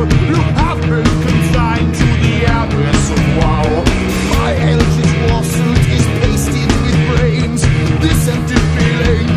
You have been consigned to the abyss of woe. My eldritch lawsuit is pasted with brains. This empty feeling